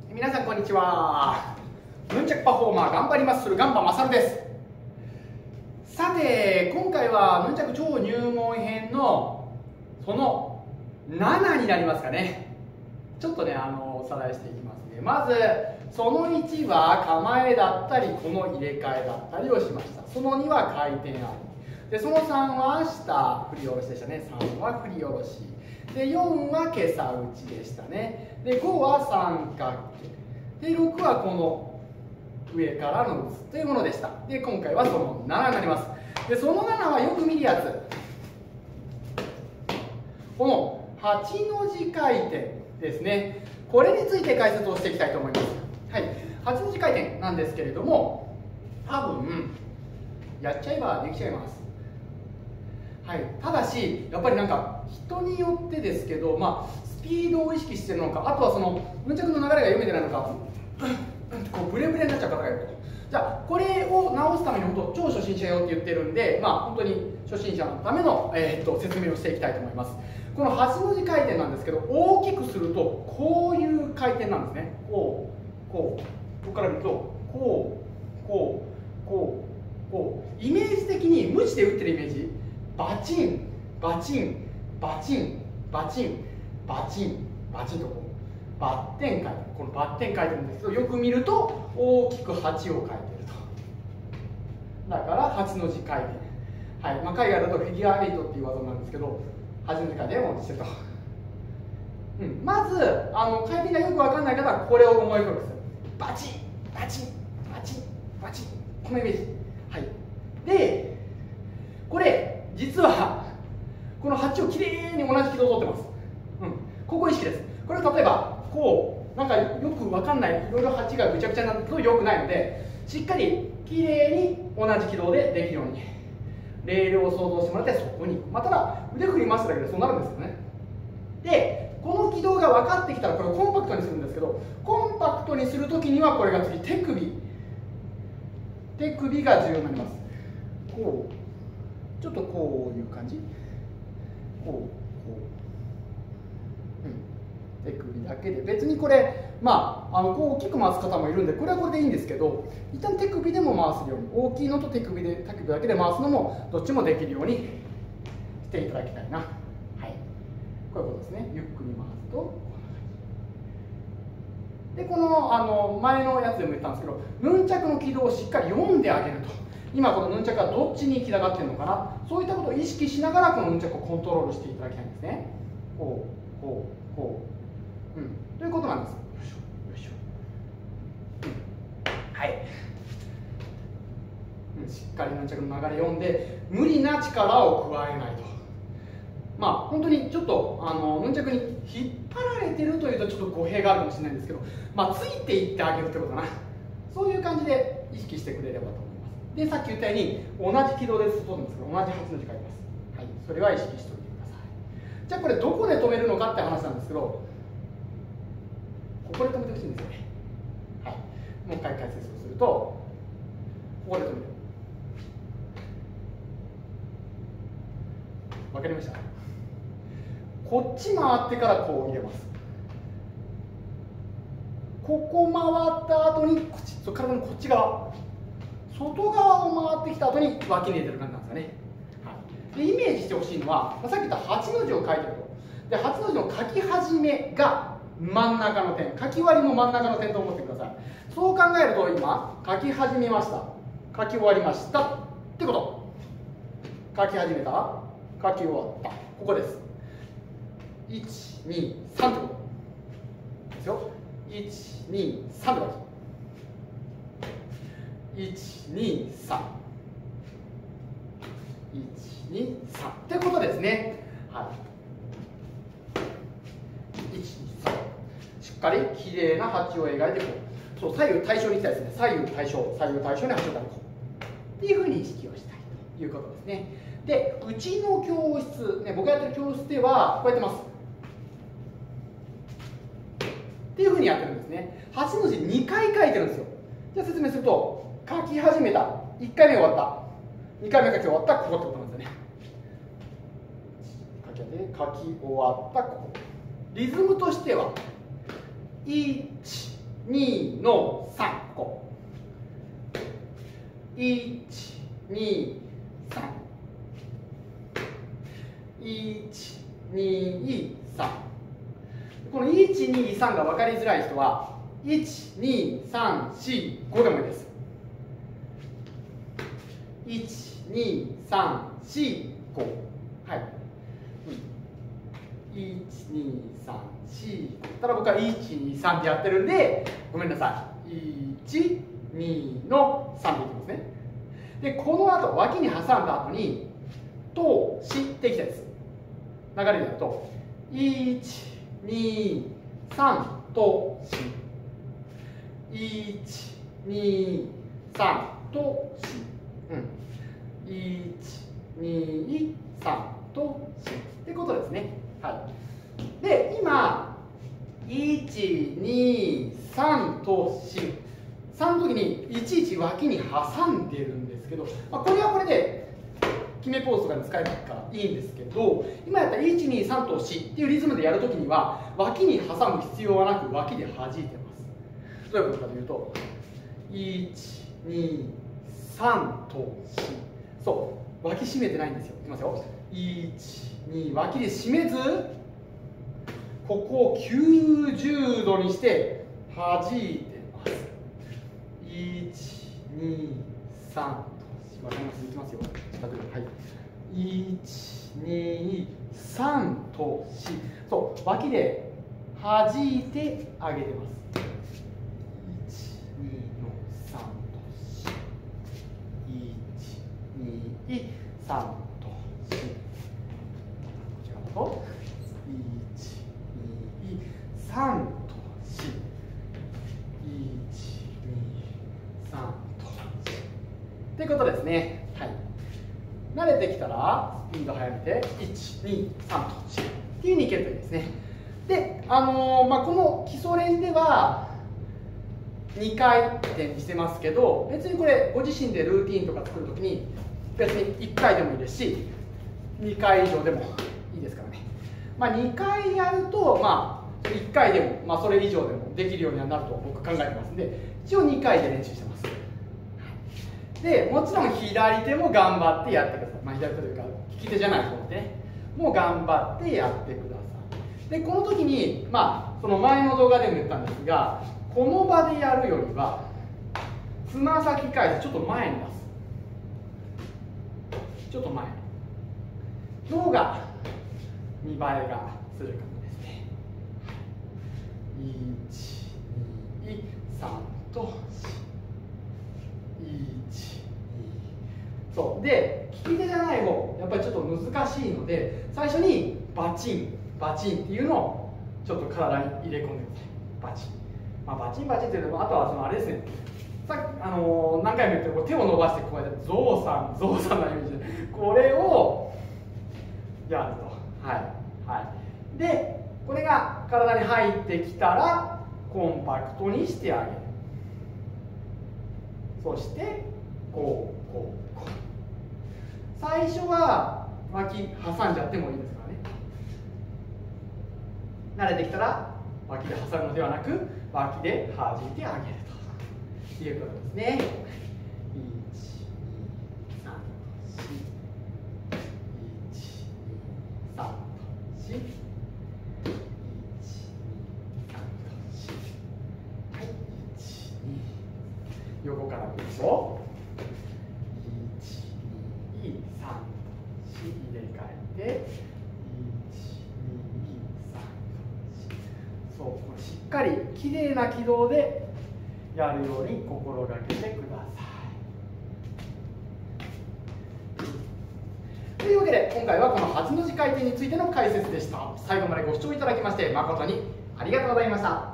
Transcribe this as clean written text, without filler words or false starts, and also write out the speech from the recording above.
皆さんこんにちは。ヌンチャクパフォーマー頑張りますするガンバマサルです。さて今回はヌンチャク超入門編のその7になりますかね。ちょっとねおさらいしていきますね。まずその1は構えだったりこの入れ替えだったりをしました。その2は回転ありで、その3は下振り下ろしでしたね。3は振り下ろしで、4はけさ打ちでしたね。で5は三角形で、6はこの上からの打つというものでした。で今回はその7になります。でその7はよく見るやつ、この8の字回転ですね。これについて解説をしていきたいと思います。はい、8の字回転なんですけれども、多分やっちゃえばできちゃいます。はい、ただしやっぱりなんか人によってですけど、スピードを意識してるのか、あとはそのヌンチャクの流れが読めてないのか、こうブレブレになっちゃう方がいると。じゃあこれを直すために本当超初心者用って言ってるんで、本当に初心者のための、説明をしていきたいと思います。この8の字回転なんですけど、大きくするとこういう回転なんですね。こうここから見るとこうこうこうこう、イメージ的に無知で打ってるイメージ、バチンバチンバチンバチンバチンバチンとこうバッテン回転、このバッテン回転ですけど、よく見ると大きく8を書いていると。だから8の字回転、はい、海外だとフィギュア8っていう技なんですけど、8の字回転をしてると。まず回転がよく分かんない方はこれを思い浮かべます。バチンバチンバチンバチン、このイメージ。はい、でこれ実はこの8をきれいに同じ軌道を取ってます。ここ意識です。これ例えばこうなんかよく分かんない、いろいろ8がぐちゃぐちゃになるとよくないので、しっかりきれいに同じ軌道でできるようにレールを想像してもらって、そこにただ腕振り回すだけでそうなるんですよね。でこの軌道が分かってきたらこれをコンパクトにするんですけど、コンパクトにするときにはこれが次手首が重要になります。こうちょっとこういう感じ、こう手首だけで、別にこれこう大きく回す方もいるんで、これはこれでいいんですけど、一旦手首でも回せるように、大きいのと手首だけで回すのもどっちもできるようにしていただきたいな。はい、こういうことですね。ゆっくり回すとこんな感じで、この前のやつでも言ったんですけど、ヌンチャクの軌道をしっかり読んであげると。今このヌンチャクがどっちに行きたがってるのかな、そういったことを意識しながらこのヌンチャクをコントロールしていただきたいんですね。こうこうこう、ということなんです。よいしょよいしょ、はい、しっかりヌンチャクの流れ読んで、無理な力を加えないと。本当にちょっとヌンチャクに引っ張られてるというとちょっと語弊があるかもしれないんですけど、ついていってあげるってことかな。そういう感じで意識してくれればと思います。でさっき言ったように同じ軌道で進むんですけど、同じ8の字書いてます。はい、それは意識しておいてください。じゃあこれどこで止めるのかって話なんですけど、ここで止めてほしいんですよね。はい、もう一回解説をすると、ここで止める。わかりました？こっち回ってからこう入れます。ここ回った後に体のこっち側、外側を回ってきた後に脇に入れてる感じなんですよね。はい、でイメージしてほしいのは、さっき言った8の字を書いてると。で8の字の書き始めが真ん中の点、書き終わりも真ん中の点と思ってください。そう考えると今書き始めました、書き終わりましたってこと。書き始めた、書き終わった、ここです。1、2、3ってことですよ。1、2、3ってこと。1、2、3、1、2、3ってことですね。はい、1、2、3、しっかりきれいな8を描いてこう、そう左右対称にいきたいですね。左右対称に8を描いてこうっていうふうに意識をしたいということですね。でうちの教室、僕がやってる教室ではこうやってますっていうふうにやってるんですね。8の字2回書いてるんですよ。じゃあ説明すると、書き始めた、1回目終わった、2回目書き終わった、ここってことなんですよね。書き終わった、ここ。リズムとしては1、2、 2の3、ここ。1、2、3。1、2、3。この1、2、3が分かりづらい人は、1、2、3、4、5でもいいです。1、2、3、4、5。はい。1、2、3、4。ただ僕は1、2、3ってやってるんで、ごめんなさい。1、2の3でいきますね。で、この後、脇に挟んだ後に、と、しっていきたいです。流れでやると、1、2、3とし。1、2、3とし。1、2、3とし。ってことですね。はい。で、今、1、2、3とし。3の時にいちいち脇に挟んでるんですけど、これはこれで決めポーズとかに使えるからいいんですけど、今やったら1、2、3としっていうリズムでやるときには脇に挟む必要はなく脇で弾いてます。どういうことかというと、1、2、3とし。そう、脇締めてないんですよ。いきますよ。1、2、脇で締めず、ここを90度にして弾いてます。1、2、3と。わかります。いきますよ。はい。1、2、3と4。そう、脇で弾いてあげてます。1、2の3と4。1、2、3と4。こちらだと、1、2、3と4。ということですね。はい。慣れてきたら、スピード速めて、1、2、3と4っていう風にいけるといいですね。で、この基礎練では、2回転にしてますけど、別にこれ、ご自身でルーティンとか作るときに、別に1回でもいいですし、2回以上でもいいですからね。2回やると、1回でも、それ以上でもできるようにはなると僕考えてますんで、一応2回で練習してます。で、もちろん左手も頑張ってやってください。左手というか、利き手じゃない方でね、もう頑張ってやってください。で、この時に、その前の動画でも言ったんですが、この場でやるよりは、つま先返してちょっと前に出す。ちょっと前の方が見栄えがするかもですね。1、2、3とそうで、利き手じゃない方、やっぱりちょっと難しいので、最初にバチンバチンっていうのをちょっと体に入れ込んでください。バチン、バチンバチンっていうのは、あとはそのあれですね、さっき何回も言ってる手を伸ばしてこうやってゾウさんのイメージでこれをやると。はいで、これが体に入ってきたらコンパクトにしてあげる。そしてこう最初は脇挟んじゃってもいいですからね。慣れてきたら脇で挟むのではなく脇で弾いてあげるということですね。1、2、3、4、1、2、3と4、はい、1、2、横から見ると1、2、3、4入れ替えて1、2、3、4、そう、しっかりきれいな軌道でやるように心がけてください。というわけで今回はこの8の字回転についての解説でした。最後までご視聴いただきまして誠にありがとうございました。